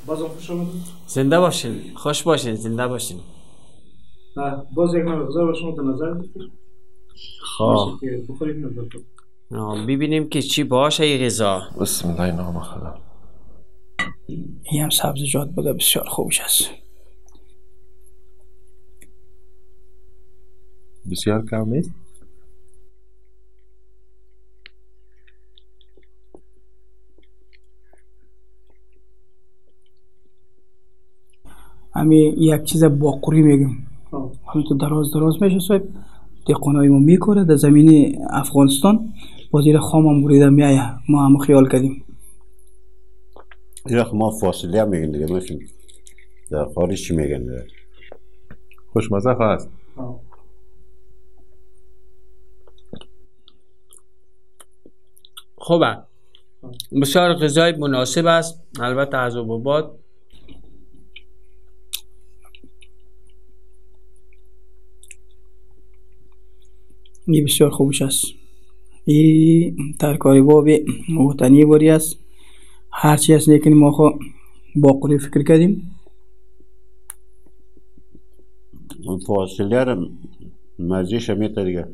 بازم خوش آمدید. زنده باشین، خوش باشین، زنده باشین. باز یک نوع غذا رو شما در نظر بگیرید. خب که بخورید نظر ببینیم که چی باشه این غذا. بسم الله نام خدا. این هم سبزیجات بوده، بسیار خوبش است. بسیار کم نیست. همین یک چیز باقوری میگیم، همین تو دراز میشه صاحب. دهقانای ما میکره در زمین افغانستان، با زیر خام هم بریده میایه. ما هم خیال کردیم این ما فاصله هم میگن دیگه، مثل در خارج چی میگن دیگه. خوشمزه هست. خوبه، بسیار غذای مناسب است. البته از حبوبات این بسیار خوبش است. این ترکاری بابی وطنی باری است. هرچی هست لیکن ما خو باقوری فکر کردیم. اون فاصله رو مزیش هم میتا دیگه.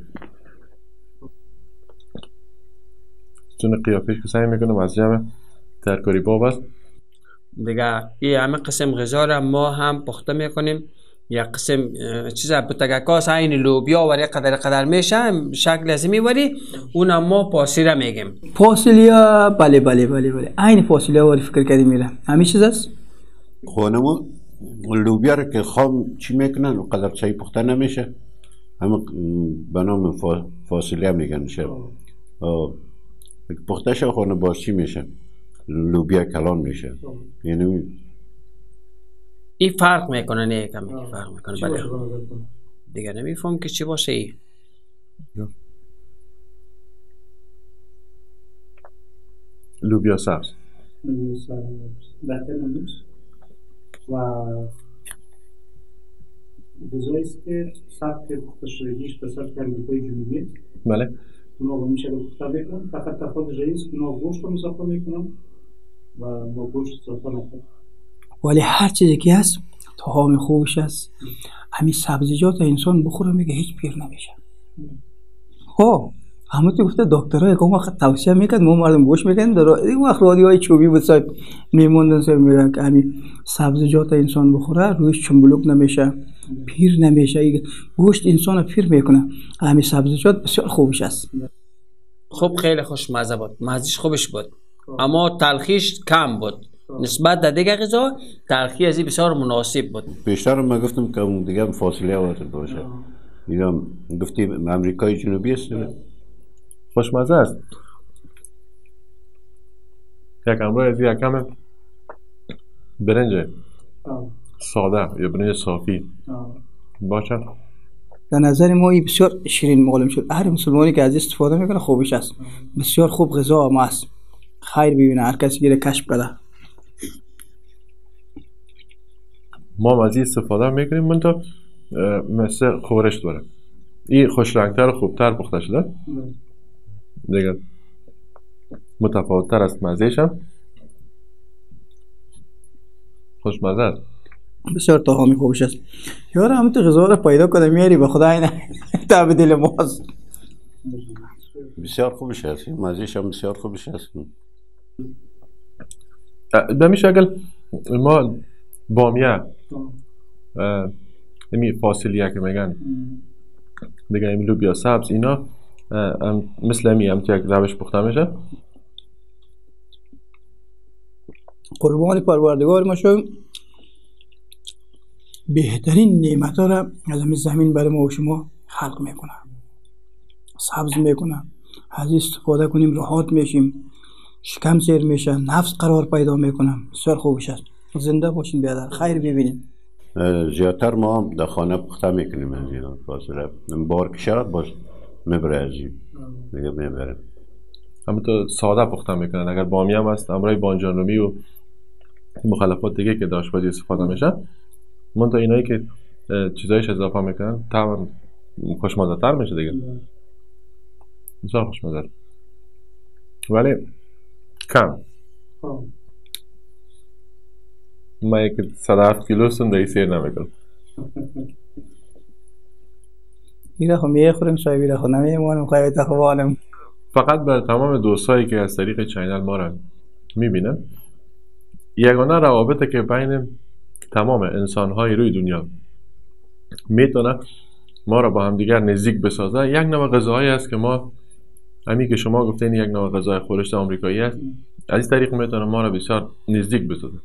چون قیافش که سعی میکنم از جمع ترکاری باب است دیگه. این همه قسم غذا را ما هم پخته میکنیم. یک قسم چیزا بتگکاس عین لوبیا وری قدر میشه، شکل از میوری، اونم ما پاسیله میگیم. پاسیلیا، بله عین پاسیلیا وری فکر کردیم. میره همین چیز است. خونمو لوبیا رو که خام چی میکنن قدر چایی پخته نمیشه، همه به نام فاصله میگن شه. پخته شه خونه باز چی میشه، لوبیا کلان میشه. یعنی این فرق میکنه، نه کمی فرق میکنه. بله دیگه نمیفهم که چی باشه. ای لوبیا سبز بهتر نمیشه و غذاییست که سبک پخته شدگیش به سبک امریکای جنوبی. بله اونا رو میشه پخته میکنن، فقط تفاوتش اینه که اونا گوشت رو اضافه میکنن و ما گوشت اضافه نکنیم. ولی هر چیزی که هست طعام خوبش است. همین سبزیجات انسان بخوره میگه هیچ پیر نمیشه. خب همه تو گفته دکترها که وقت توصیه میکرد ما مردم گوش میکنن در این وقت رادیوهای چوبی بود صاحب میموندن سر میگن که همین سبزیجات انسان بخوره رویش چنبلوک نمیشه، پیر نمیشه. گوشت انسان پیر میکنه. همین سبزیجات بسیار خوبش است. خب خیلی خوشمزه بود، مزهش خوبش بود، اما تلخیش کم بود نسبت در دیگه غذا. تلخی ازی بسیار مناسب بود. بیشتر ما گفتم که اون دیگه فاصله وارد باشه. دیگه گفتیم امریکای جنوبی است. خوشمزه است. یک امروز از یکم برنج ساده یا برنج صافی باشه. در نظر ما این بسیار شیرین معلوم شد. هر مسلمانی که از استفاده میکنه خوبش است. بسیار خوب غذا ما است. خیر ببینه هر کسی گیره کشف کنه. ما از استفاده میکنیم من تو مثل خورش داره. این خوش رنگتر و خوبتر پخته شده دیگه، متفاوت‌تر است. مزهش هم خوشمزه است. بسیار طعامی خوبش است. یار همین تو غذا رو پیدا کنه میاری به خدا اینه تاب دل ماست. بسیار خوبش است. مزهش هم بسیار خوبش است. به می شکل ما بامیه این فاصلیه که میگن دیگه، این لوبیا سبز اینا مثل همی هم که یک روش پخته میشه. قربان پروردگار ما شو. بهترین نعمت ها را از همین زمین برای ما و شما خلق میکنه، سبز میکنه. از استفاده کنیم راحت میشیم، شکم سیر میشه، نفس قرار پیدا میکنه. بسیار خوبش است. زنده باشین بیادر، خیر ببینیم. زیادتر ما هم در خانه پخته میکنیم از اینا. فاصله بار که شد باز میبره از این دیگه میبره. همه تو ساده پخته میکنن. اگر بامی هم هست امرای بانجانرومی و مخلفات دیگه که داشت باید استفاده میشه. من تو اینایی که چیزایش اضافه میکنن طبعا خوشمزه تر میشه دیگه. بسیار خوشمزه ولی کم. من یک 107 کیلو سندهی سیر نمیکنم. اینا خب میخوریم شاید بیره خود نمیمونم خواهی تخوالم. فقط به تمام دوستایی که از طریق چینل ما را میبینن، یگانه روابطی که بین تمام انسانهای روی دنیا میتونه ما را با هم دیگر نزدیک بسازه، یک نوع غذایی است که ما همین که شما گفتین یک نوع غذای خورشت آمریکایی است، از این طریق میتونه ما را بسیار نزدیک بسازه.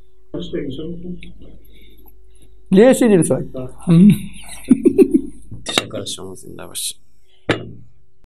لیشی دیم شاید. تشکر از شما، زنده باشید.